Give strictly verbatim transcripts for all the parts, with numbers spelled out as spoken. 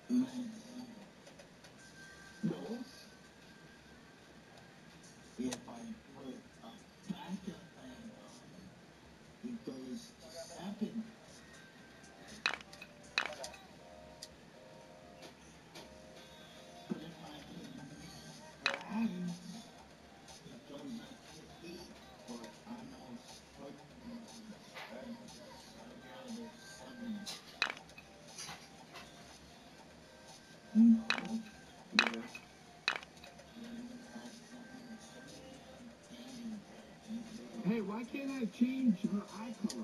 Hey, why can't I change her eye color?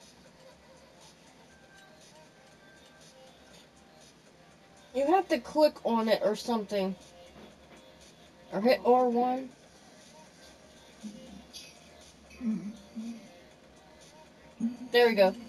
You have to click on it or something. Or hit R one. There we go.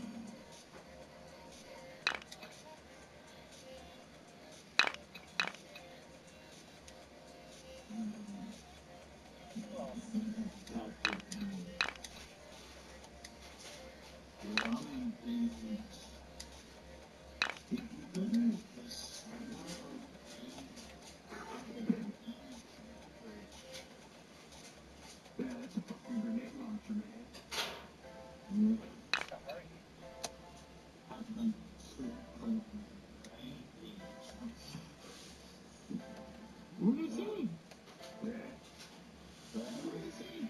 Yeah, that's a fucking grenade launcher, man. What do you see? Yeah. What do you see?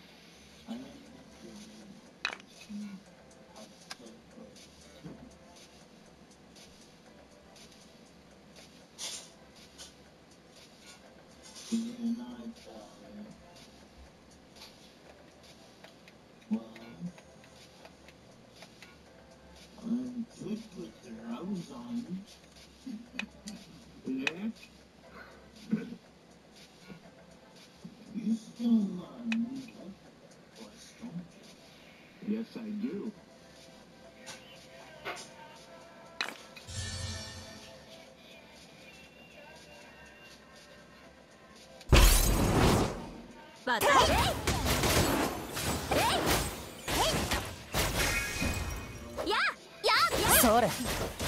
I'm good with the rose on. Yeah? You still love me, boys, don't you? Yes, I do. Butそれ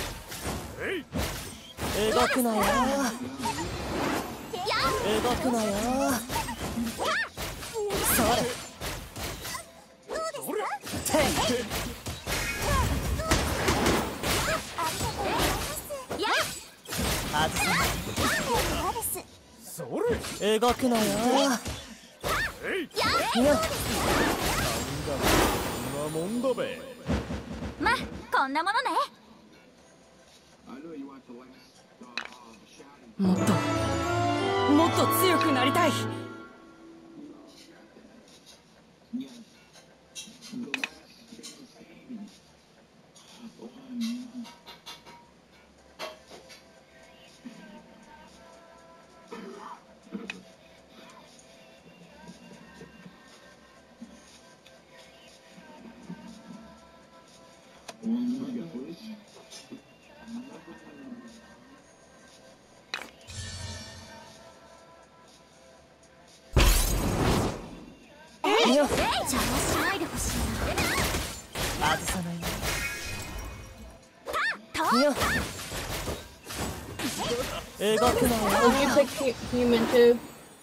動くなよ動くなよそれどうですか外さないそれ動くなよよっこんなもんだべま、こんなものねもっともっと強くなりたい邪魔しないでほしいな外さないよ動くなよ Did you pick human too?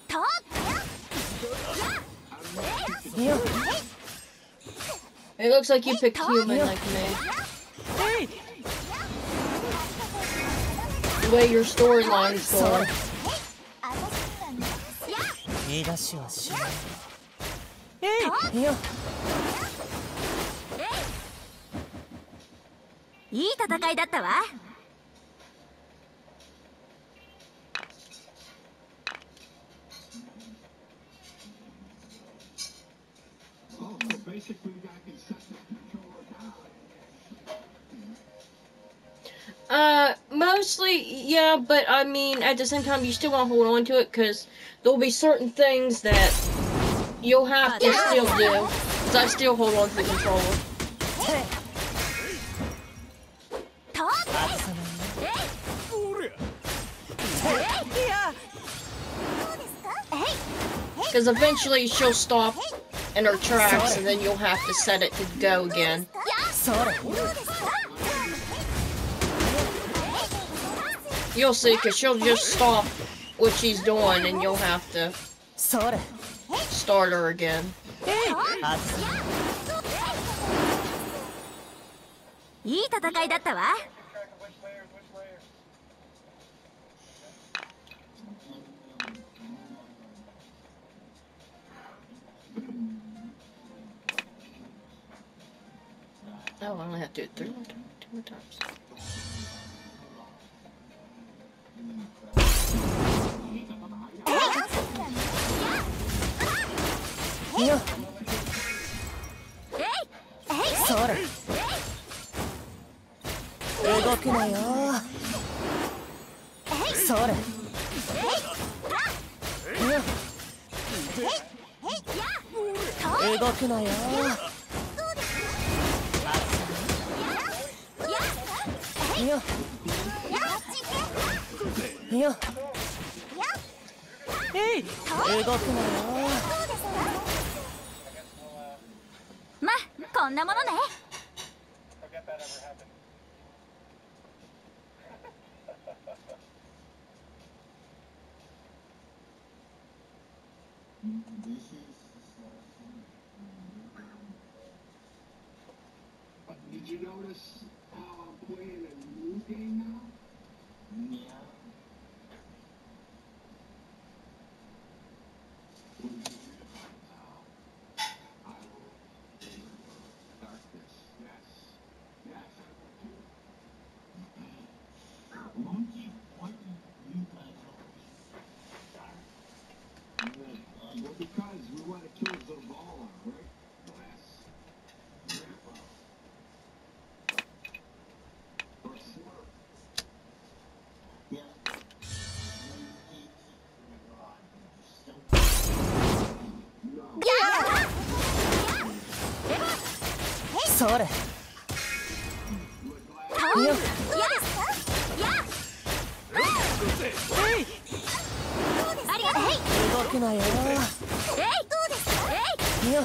It looks like you picked human like me. The way your storyline's going. 言い出しはしないよいい戦いだったわ Uh, mostly, yeah, but I mean, at the same time, you still want to hold on to it, because there'll be certain things that you'll have to still do, because I still hold on to the controller. Because eventually she'll stop in her tracks, and then you'll have to set it to go again. You'll see, because she'll just stop what she's doing and you'll have to それ start her again. いい戦いだったわ。 Oh, I only have to do it three more times. Two more times. Yo. Sora. 動くなよ。それ。よ。動くなよ。よ。よ。動くなよ。ま、こんなものね。 Did you notice how I'm playing a new game now? Yeah. What did you read about now? I will deliver darkness. Yes. Yes, I will do. Monkey, why do you guys always dark? Well, because we want to kill Zavala, right? Yes. Grandpa. Or Slurp. Yeah. それ。よ。動くなよ。よ。よ。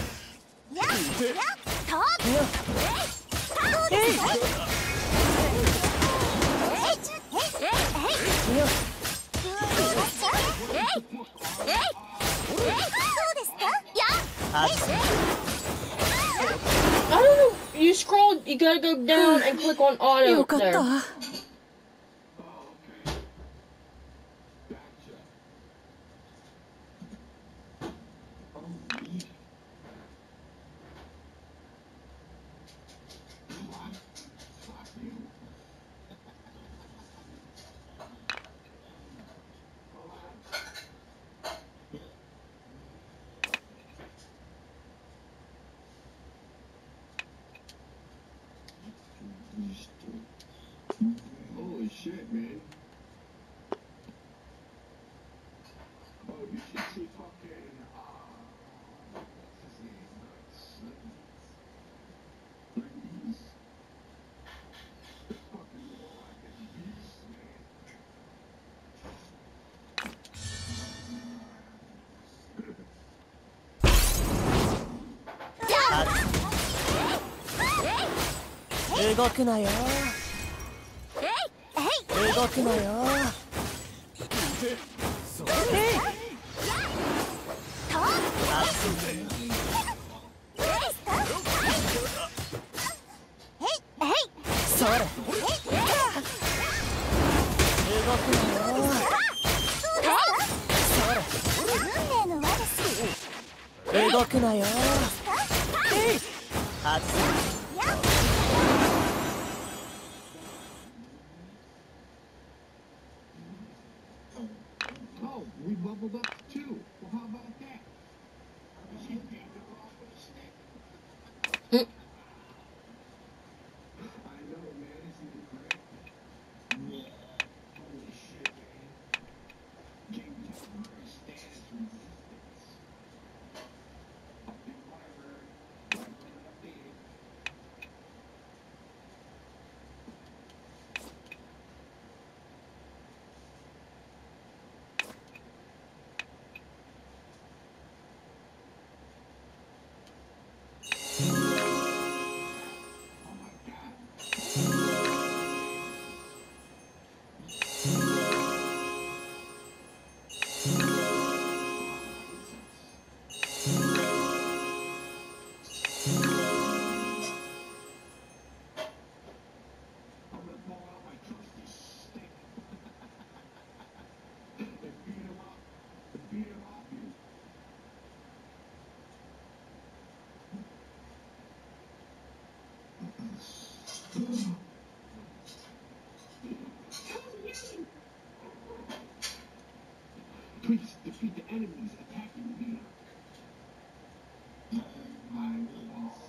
I don't know. You scroll. You gotta go down and click on auto よかっ there. た。 Oh, okay. Gotcha. Oh, neat. What? Fuck you. Holy shit, man. Oh, you should see fucking, uh, what's his name? Slinkies. The fucking warlock is beast, man. Yeah. 動くなよ。動くなよ。それ。動くなよ。それ。動くなよ。外す。 Oh, we bubbled up too. Well, how about that? Is he being off with a stick? Mm. I know, man. Isn't it great? Yeah. Holy shit, man. King Temporary stands resistance. Update library. Library updated. Please defeat the enemies attacking me. I was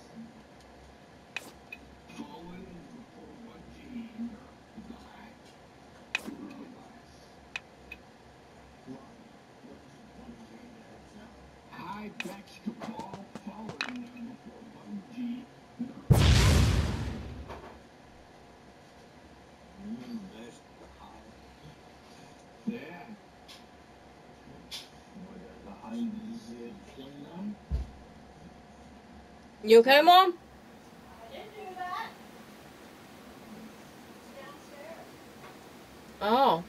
fallen for one team. Hi, Bex Cabal, fallen for one team. Yeah. You okay, Mom? Oh.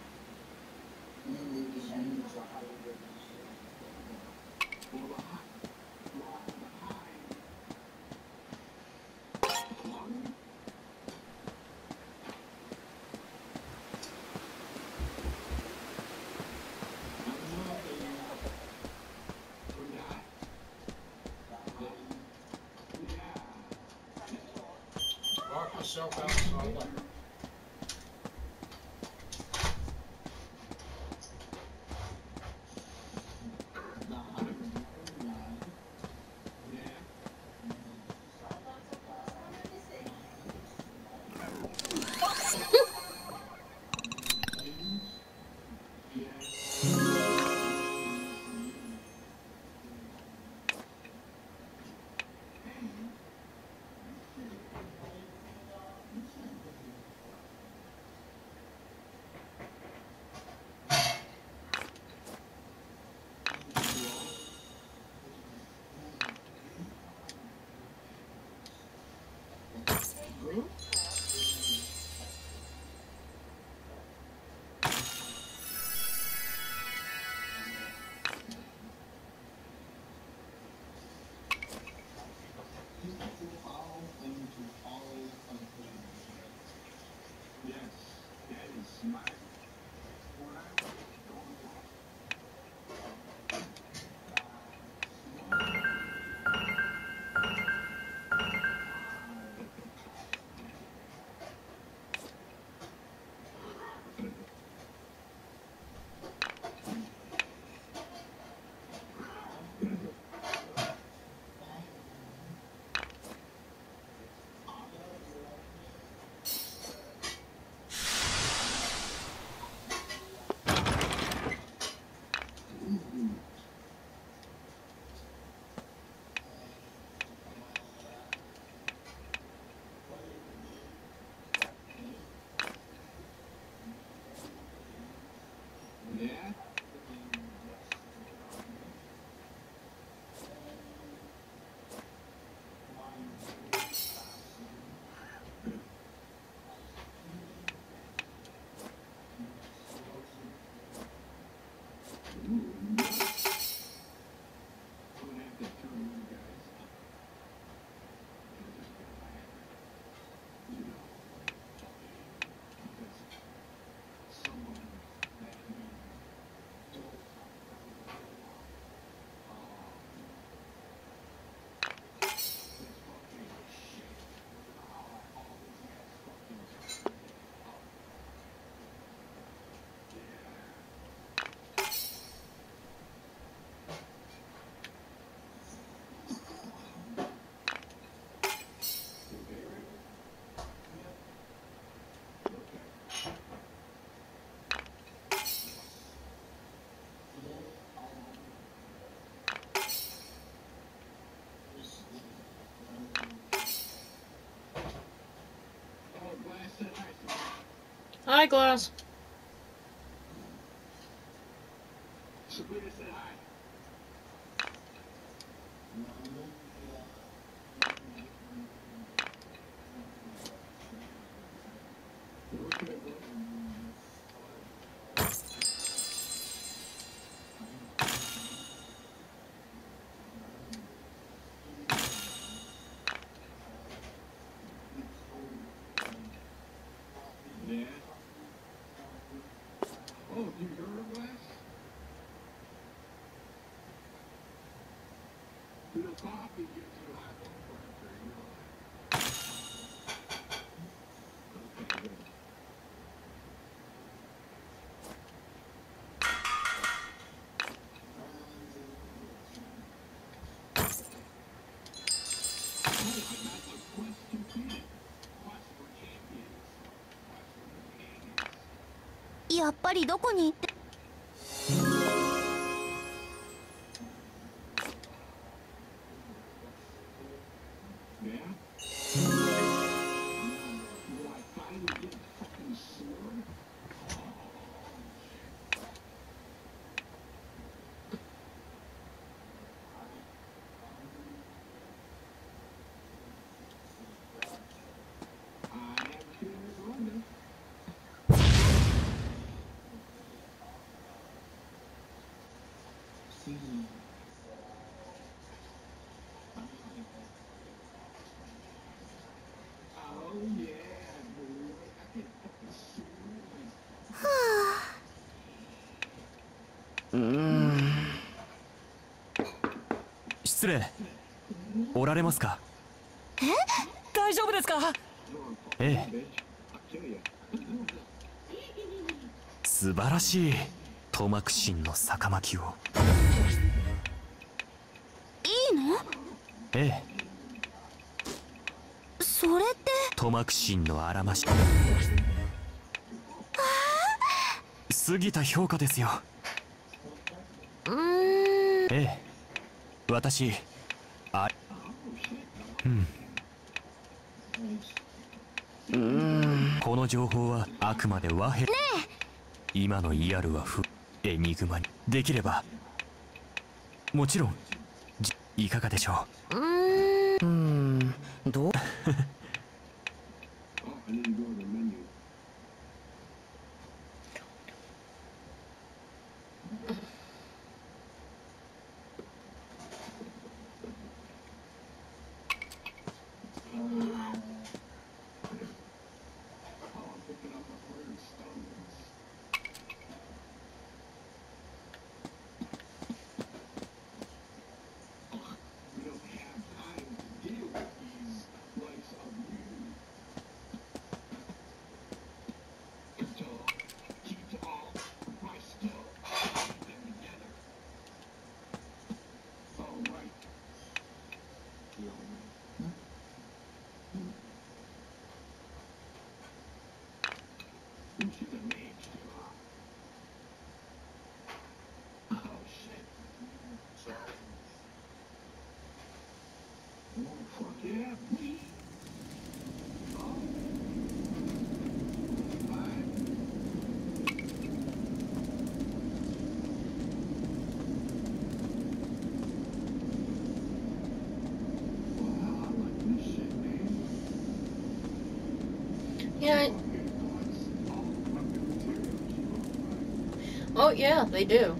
Lock myself outside. Hi, Glass. Sabrina said hi. Yeah. Oh, you heard of Glass? Little coffee gives you high blood pressure, you know that. やっぱりどこに行って Yeah? Will I finally get a fucking sword? I have a feeling it's London. See. Oh yeah, boy. I can fucking sword. うーん失礼おられますかえ大丈夫ですかええ I'll kill you. 素晴らしいトマクシンの酒巻きをいいのええそれってトマクシンのあらまし過ぎた評価ですようーんええ私あうんうーんこの情報はあくまで和平今のイアルは不エニグマにできればもちろんじいかがでしょうーんううーんどう Oh, I need to go to the menu. Oh, I'm picking up a hundred stones. Ugh, we don't have time to deal with these likes of you. Until keep all my stuff them together. All right. You should have made sure. Oh shit. So, Oh fuck yeah, please. Oh. Alright. Wow, I like this shit, man. Yeah. Okay, boys. All fucking materials you want, right? Oh yeah, they do.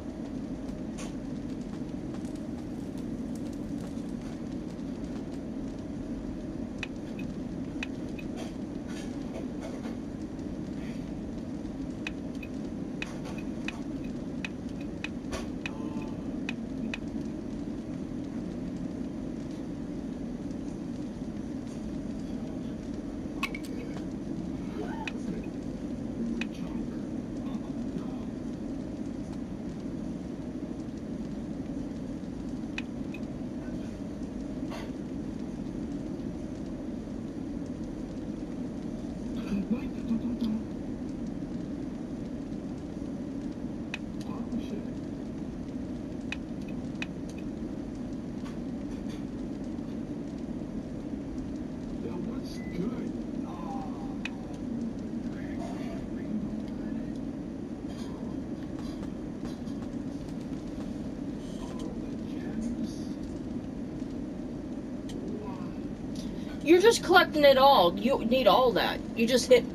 You're just collecting it all. You don't need all that. You just hit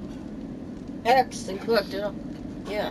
X and collect it all. Yeah.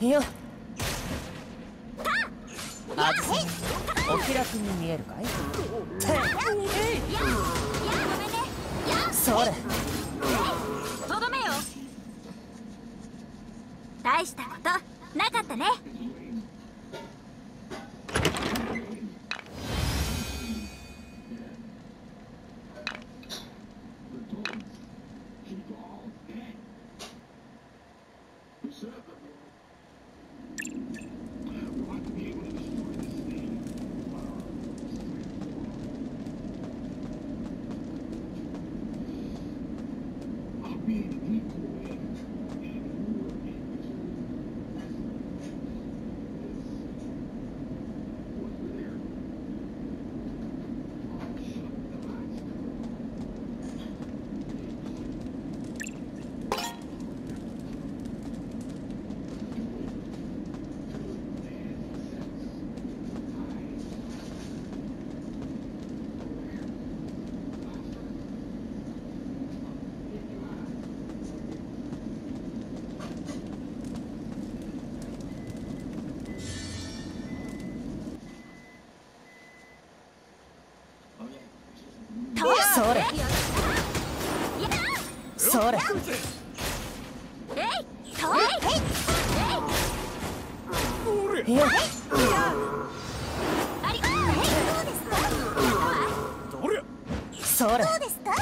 よあずさお気楽に見えるかい。それとどめよ。大したことなかったね。 それそれよそれどうですか。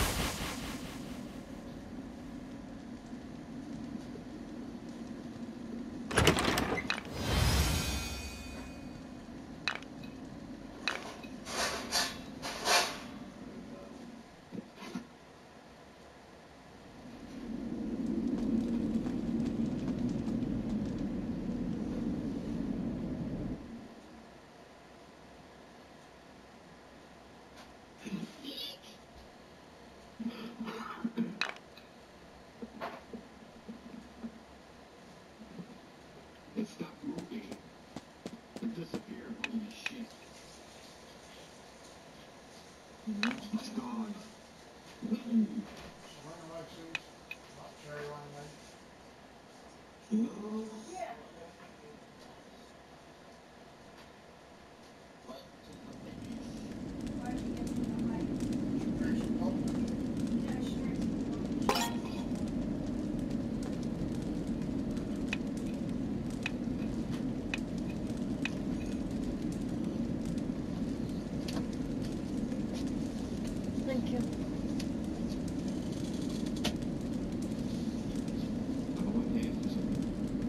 It stopped moving. It disappeared. Holy shit. It's gone. Swing Alexis. Not cherry lemonade. Thank you. I don't want to answer something.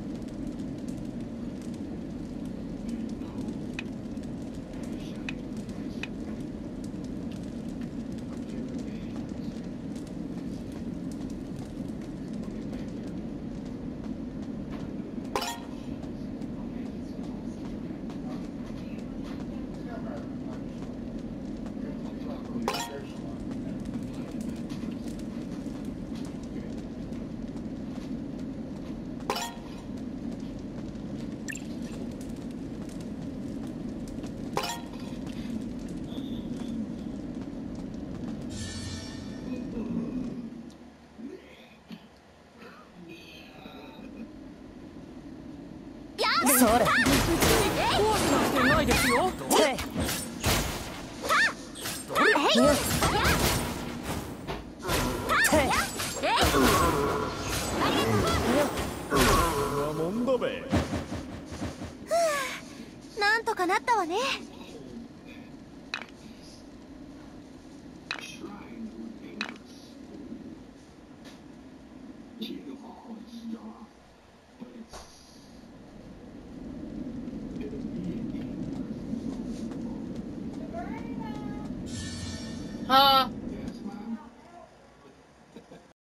それ怖くなんてないですよ。もんだべ。 なんとかなったわね。 Huh?